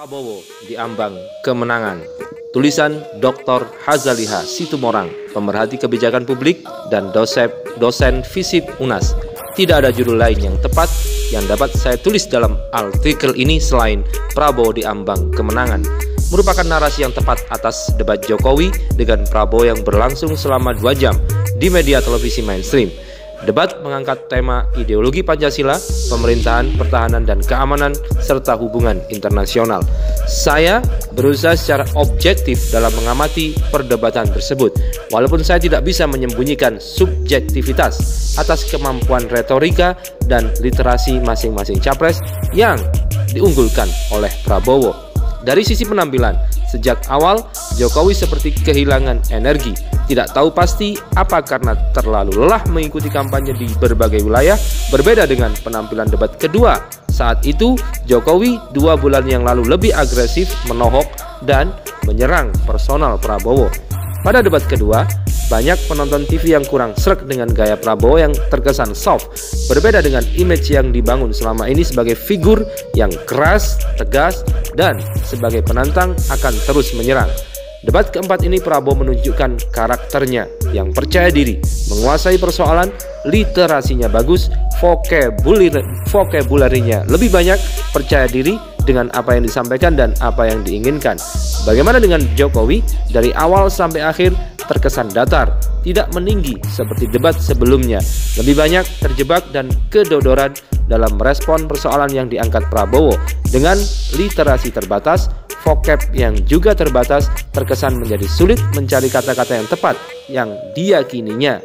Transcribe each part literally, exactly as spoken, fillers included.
Prabowo di ambang kemenangan. Tulisan Doktor Hazaliha Situmorang, pemerhati kebijakan publik dan dosen, dosen FISIP U N A S. Tidak ada judul lain yang tepat yang dapat saya tulis dalam artikel ini selain Prabowo di ambang kemenangan. Merupakan narasi yang tepat atas debat Jokowi dengan Prabowo yang berlangsung selama dua jam di media televisi mainstream. Debat mengangkat tema ideologi Pancasila, pemerintahan, pertahanan, dan keamanan, serta hubungan internasional. Saya berusaha secara objektif dalam mengamati perdebatan tersebut, walaupun saya tidak bisa menyembunyikan subjektivitas atas kemampuan retorika dan literasi masing-masing capres yang diunggulkan oleh Prabowo. Dari sisi penampilan, sejak awal Jokowi seperti kehilangan energi. Tidak tahu pasti apa karena terlalu lelah mengikuti kampanye di berbagai wilayah. Berbeda dengan penampilan debat kedua. Saat itu Jokowi dua bulan yang lalu lebih agresif, menohok, dan menyerang personal Prabowo. Pada debat kedua, banyak penonton T V yang kurang sreg dengan gaya Prabowo yang terkesan soft. Berbeda dengan image yang dibangun selama ini sebagai figur yang keras, tegas, dan sebagai penantang akan terus menyerang. Debat keempat ini Prabowo menunjukkan karakternya yang percaya diri, menguasai persoalan, literasinya bagus, vokabular, vokabularinya lebih banyak, percaya diri dengan apa yang disampaikan dan apa yang diinginkan. Bagaimana dengan Jokowi? Dari awal sampai akhir terkesan datar, tidak meninggi seperti debat sebelumnya. Lebih banyak terjebak dan kedodoran dalam merespon persoalan yang diangkat Prabowo. Dengan literasi terbatas, vocab yang juga terbatas, terkesan menjadi sulit mencari kata-kata yang tepat yang diyakininya.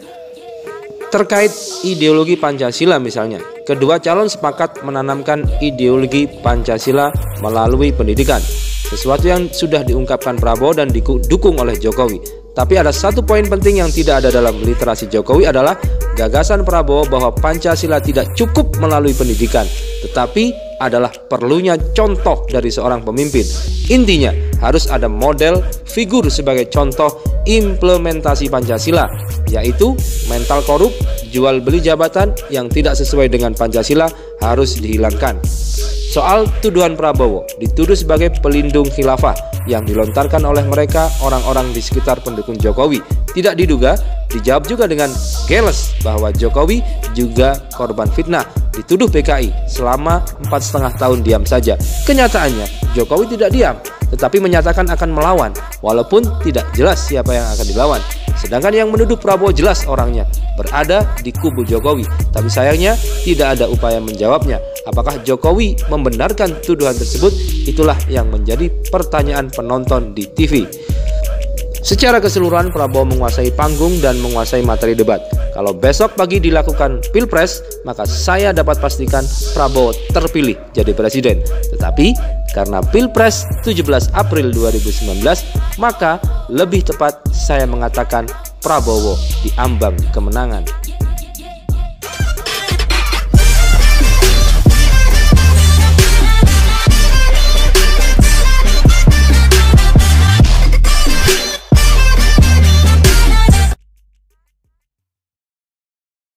Terkait ideologi Pancasila misalnya, kedua calon sepakat menanamkan ideologi Pancasila melalui pendidikan, sesuatu yang sudah diungkapkan Prabowo dan didukung oleh Jokowi. Tapi ada satu poin penting yang tidak ada dalam literasi Jokowi adalah gagasan Prabowo bahwa Pancasila tidak cukup melalui pendidikan, tetapi adalah perlunya contoh dari seorang pemimpin. Intinya, harus ada model figur sebagai contoh implementasi Pancasila, yaitu mental korup, jual beli jabatan yang tidak sesuai dengan Pancasila harus dihilangkan. Soal tuduhan Prabowo dituduh sebagai pelindung khilafah yang dilontarkan oleh mereka orang-orang di sekitar pendukung Jokowi. Tidak diduga, dijawab juga dengan geles bahwa Jokowi juga korban fitnah, dituduh P K I selama empat setengah tahun diam saja. Kenyataannya Jokowi tidak diam, tetapi menyatakan akan melawan, walaupun tidak jelas siapa yang akan dilawan. Sedangkan yang menuduh Prabowo jelas orangnya berada di kubu Jokowi, tapi sayangnya tidak ada upaya menjawabnya. Apakah Jokowi membenarkan tuduhan tersebut? Itulah yang menjadi pertanyaan penonton di T V. Secara keseluruhan Prabowo menguasai panggung dan menguasai materi debat. Kalau besok pagi dilakukan Pilpres, maka saya dapat pastikan Prabowo terpilih jadi presiden. Tetapi karena Pilpres tujuh belas April dua ribu sembilan belas, maka lebih tepat saya mengatakan Prabowo di ambang kemenangan.